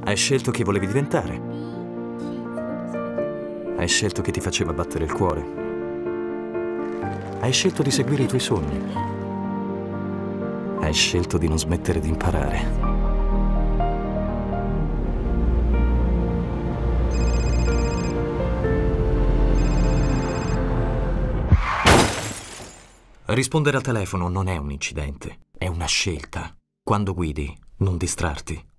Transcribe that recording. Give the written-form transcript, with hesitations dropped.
Hai scelto chi volevi diventare. Hai scelto che ti faceva battere il cuore. Hai scelto di seguire i tuoi sogni. Hai scelto di non smettere di imparare. Rispondere al telefono non è un incidente, è una scelta. Quando guidi, non distrarti.